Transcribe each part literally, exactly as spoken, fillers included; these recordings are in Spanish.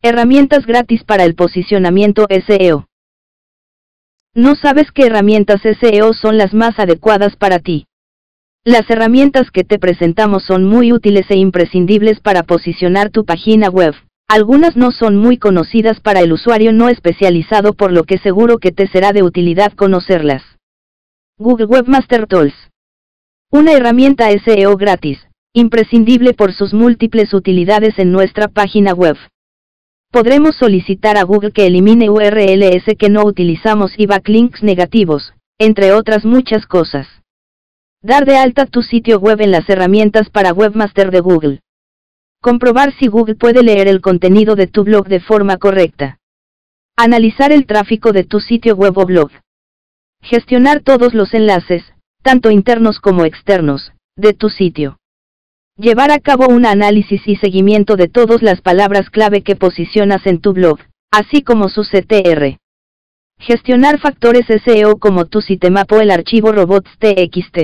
Herramientas gratis para el posicionamiento S E O. ¿No sabes qué herramientas S E O son las más adecuadas para ti? Las herramientas que te presentamos son muy útiles e imprescindibles para posicionar tu página web. Algunas no son muy conocidas para el usuario no especializado, por lo que seguro que te será de utilidad conocerlas. Google Webmaster Tools. Una herramienta S E O gratis, imprescindible por sus múltiples utilidades en nuestra página web. Podremos solicitar a Google que elimine U R Ls que no utilizamos y backlinks negativos, entre otras muchas cosas. Dar de alta tu sitio web en las herramientas para Webmaster de Google. Comprobar si Google puede leer el contenido de tu blog de forma correcta. Analizar el tráfico de tu sitio web o blog. Gestionar todos los enlaces, tanto internos como externos, de tu sitio. Llevar a cabo un análisis y seguimiento de todas las palabras clave que posicionas en tu blog, así como su C T R. Gestionar factores S E O como tu sitemap o el archivo robots.txt.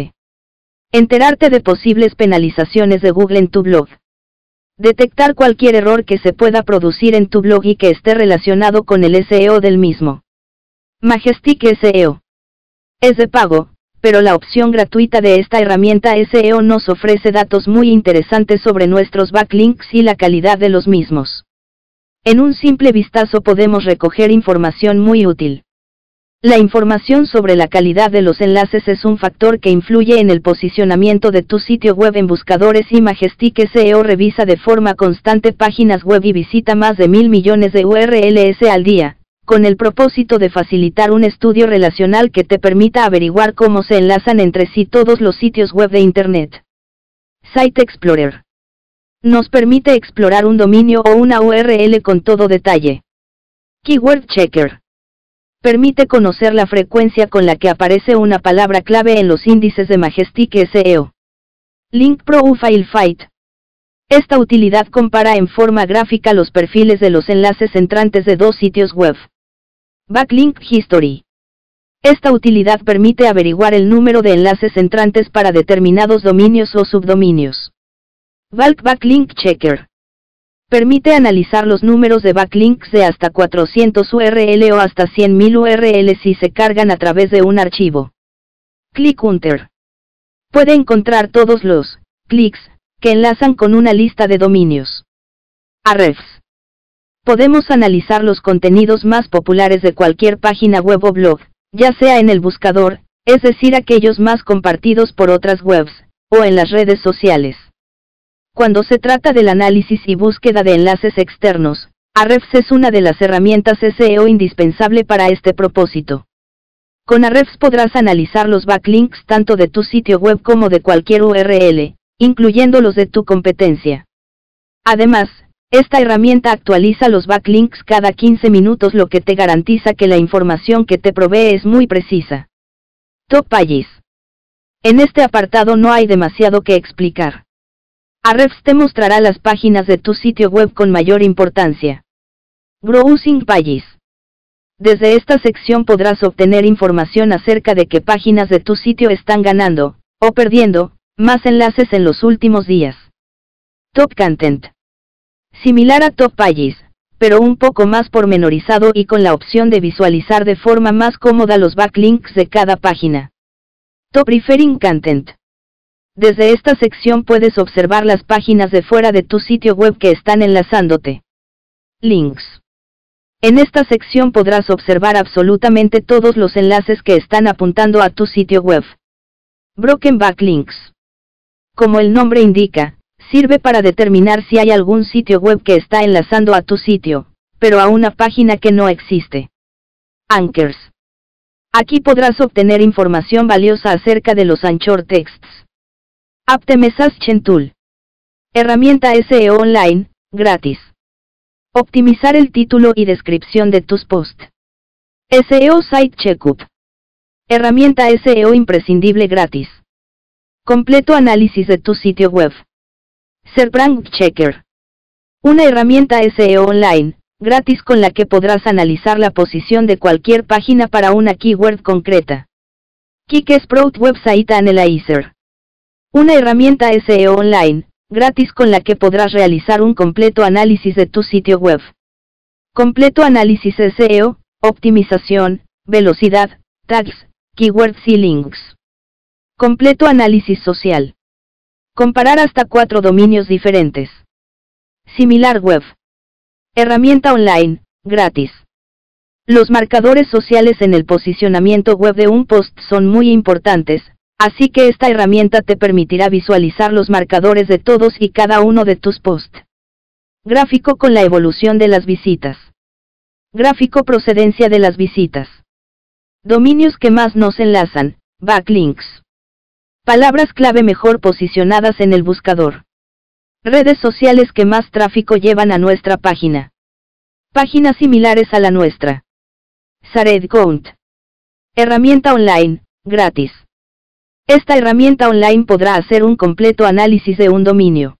Enterarte de posibles penalizaciones de Google en tu blog. Detectar cualquier error que se pueda producir en tu blog y que esté relacionado con el S E O del mismo. Majestic S E O. Es de pago, pero la opción gratuita de esta herramienta S E O nos ofrece datos muy interesantes sobre nuestros backlinks y la calidad de los mismos. En un simple vistazo podemos recoger información muy útil. La información sobre la calidad de los enlaces es un factor que influye en el posicionamiento de tu sitio web en buscadores, y Majestic S E O revisa de forma constante páginas web y visita más de mil millones de U R Ls al día, con el propósito de facilitar un estudio relacional que te permita averiguar cómo se enlazan entre sí todos los sitios web de Internet. Site Explorer. Nos permite explorar un dominio o una U R L con todo detalle. Keyword Checker. Permite conocer la frecuencia con la que aparece una palabra clave en los índices de Majestic S E O. Link Profile Fight. Esta utilidad compara en forma gráfica los perfiles de los enlaces entrantes de dos sitios web. Backlink History. Esta utilidad permite averiguar el número de enlaces entrantes para determinados dominios o subdominios. Bulk Backlink Checker. Permite analizar los números de backlinks de hasta cuatrocientos U R L o hasta cien mil U R L si se cargan a través de un archivo. Click Hunter. Puede encontrar todos los clics que enlazan con una lista de dominios. Ahrefs. Podemos analizar los contenidos más populares de cualquier página web o blog, ya sea en el buscador, es decir, aquellos más compartidos por otras webs, o en las redes sociales. Cuando se trata del análisis y búsqueda de enlaces externos, Ahrefs es una de las herramientas S E O indispensable para este propósito. Con Ahrefs podrás analizar los backlinks tanto de tu sitio web como de cualquier U R L, incluyendo los de tu competencia. Además, esta herramienta actualiza los backlinks cada quince minutos, lo que te garantiza que la información que te provee es muy precisa. Top Pages. En este apartado no hay demasiado que explicar. Ahrefs te mostrará las páginas de tu sitio web con mayor importancia. Browsing Pages. Desde esta sección podrás obtener información acerca de qué páginas de tu sitio están ganando, o perdiendo, más enlaces en los últimos días. Top Content. Similar a Top Pages, pero un poco más pormenorizado y con la opción de visualizar de forma más cómoda los backlinks de cada página. Top Referring Content. Desde esta sección puedes observar las páginas de fuera de tu sitio web que están enlazándote. Links. En esta sección podrás observar absolutamente todos los enlaces que están apuntando a tu sitio web. Broken Backlinks. Como el nombre indica, sirve para determinar si hay algún sitio web que está enlazando a tu sitio, pero a una página que no existe. Anchors. Aquí podrás obtener información valiosa acerca de los anchor texts. Apt Message Tool. Herramienta S E O online, gratis. Optimizar el título y descripción de tus posts. S E O Site Checkup. Herramienta S E O imprescindible gratis. Completo análisis de tu sitio web. SERPrank Checker. Una herramienta S E O online, gratis con la que podrás analizar la posición de cualquier página para una keyword concreta. Kicksprout Website Analyzer. Una herramienta S E O online, gratis con la que podrás realizar un completo análisis de tu sitio web. Completo análisis S E O, optimización, velocidad, tags, keywords y links. Completo análisis social. Comparar hasta cuatro dominios diferentes. Similar web. Herramienta online, gratis. Los marcadores sociales en el posicionamiento web de un post son muy importantes, así que esta herramienta te permitirá visualizar los marcadores de todos y cada uno de tus posts. Gráfico con la evolución de las visitas. Gráfico procedencia de las visitas. Dominios que más nos enlazan, backlinks. Palabras clave mejor posicionadas en el buscador. Redes sociales que más tráfico llevan a nuestra página. Páginas similares a la nuestra. Shared Count. Herramienta online, gratis. Esta herramienta online podrá hacer un completo análisis de un dominio.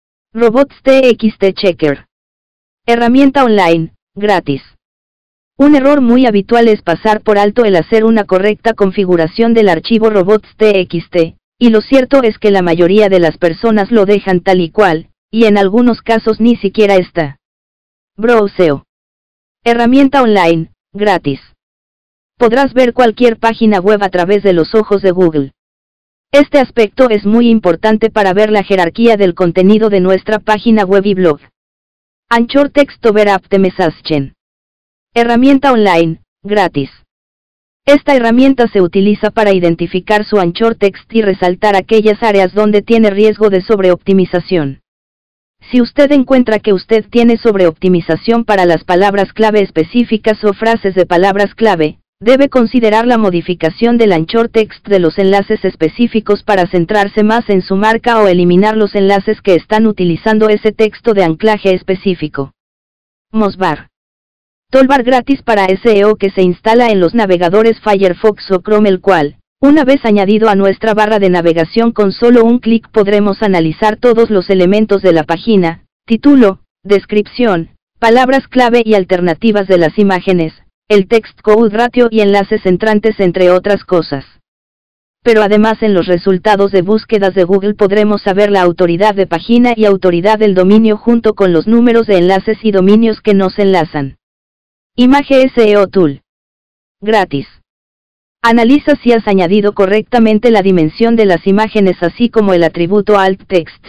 Robots.txt Checker. Herramienta online, gratis. Un error muy habitual es pasar por alto el hacer una correcta configuración del archivo robots.txt, y lo cierto es que la mayoría de las personas lo dejan tal y cual, y en algunos casos ni siquiera está. Browseo. Herramienta online, gratis. Podrás ver cualquier página web a través de los ojos de Google. Este aspecto es muy importante para ver la jerarquía del contenido de nuestra página web y blog. Anchor Text Over Optimization. Herramienta online, gratis. Esta herramienta se utiliza para identificar su Anchor Text y resaltar aquellas áreas donde tiene riesgo de sobreoptimización. Si usted encuentra que usted tiene sobreoptimización para las palabras clave específicas o frases de palabras clave, debe considerar la modificación del Anchor Text de los enlaces específicos para centrarse más en su marca o eliminar los enlaces que están utilizando ese texto de anclaje específico. Mozbar. Toolbar gratis para S E O que se instala en los navegadores Firefox o Chrome, el cual, una vez añadido a nuestra barra de navegación, con solo un clic podremos analizar todos los elementos de la página: título, descripción, palabras clave y alternativas de las imágenes, el text code ratio y enlaces entrantes, entre otras cosas. Pero además en los resultados de búsquedas de Google podremos saber la autoridad de página y autoridad del dominio junto con los números de enlaces y dominios que nos enlazan. Image S E O Tool. Gratis. Analiza si has añadido correctamente la dimensión de las imágenes así como el atributo Alt Text.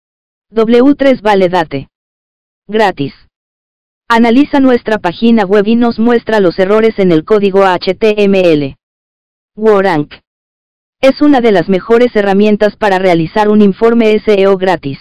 W tres Validate. Gratis. Analiza nuestra página web y nos muestra los errores en el código H T M L. WooRank. Es una de las mejores herramientas para realizar un informe S E O gratis.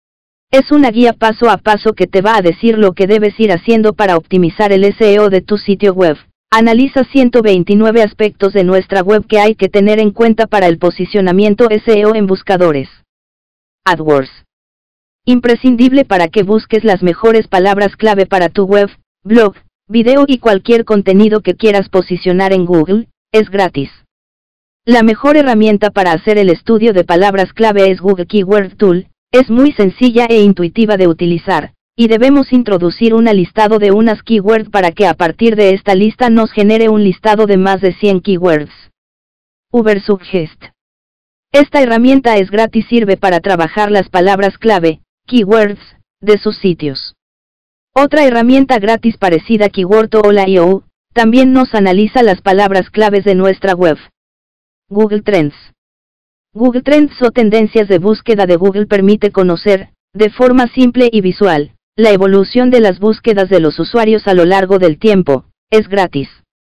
Es una guía paso a paso que te va a decir lo que debes ir haciendo para optimizar el S E O de tu sitio web. Analiza ciento veintinueve aspectos de nuestra web que hay que tener en cuenta para el posicionamiento S E O en buscadores. AdWords. Imprescindible para que busques las mejores palabras clave para tu web, blog, video y cualquier contenido que quieras posicionar en Google. Es gratis. La mejor herramienta para hacer el estudio de palabras clave es Google Keyword Tool. Es muy sencilla e intuitiva de utilizar, y debemos introducir un listado de unas keywords para que a partir de esta lista nos genere un listado de más de cien keywords. Ubersuggest. Esta herramienta es gratis, sirve para trabajar las palabras clave, keywords, de sus sitios. Otra herramienta gratis parecida a Keywordtool punto i o, también nos analiza las palabras claves de nuestra web. Google Trends. Google Trends o tendencias de búsqueda de Google permite conocer, de forma simple y visual, la evolución de las búsquedas de los usuarios a lo largo del tiempo. Es gratis.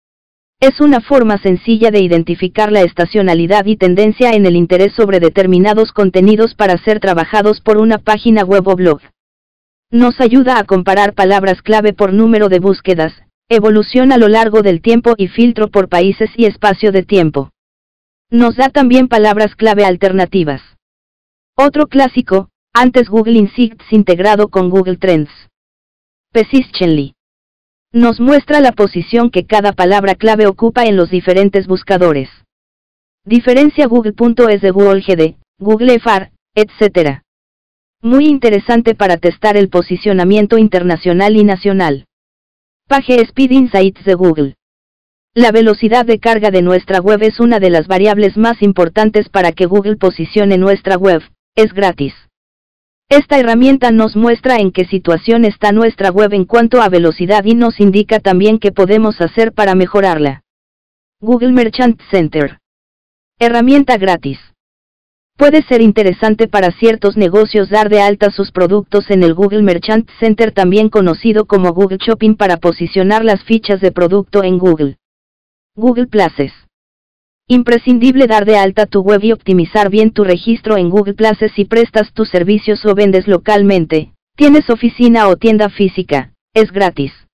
Es una forma sencilla de identificar la estacionalidad y tendencia en el interés sobre determinados contenidos para ser trabajados por una página web o blog. Nos ayuda a comparar palabras clave por número de búsquedas, evolución a lo largo del tiempo y filtro por países y espacio de tiempo. Nos da también palabras clave alternativas. Otro clásico, antes Google Insights integrado con Google Trends. Positionly. Nos muestra la posición que cada palabra clave ocupa en los diferentes buscadores. Diferencia Google.es de Google G D, Google F A R, etcétera. Muy interesante para testar el posicionamiento internacional y nacional. PageSpeed Insights de Google. La velocidad de carga de nuestra web es una de las variables más importantes para que Google posicione nuestra web. Es gratis. Esta herramienta nos muestra en qué situación está nuestra web en cuanto a velocidad y nos indica también qué podemos hacer para mejorarla. Google Merchant Center. Herramienta gratis. Puede ser interesante para ciertos negocios dar de alta sus productos en el Google Merchant Center, también conocido como Google Shopping, para posicionar las fichas de producto en Google. Google Places. Imprescindible dar de alta tu web y optimizar bien tu registro en Google Places si prestas tus servicios o vendes localmente, tienes oficina o tienda física, es gratis.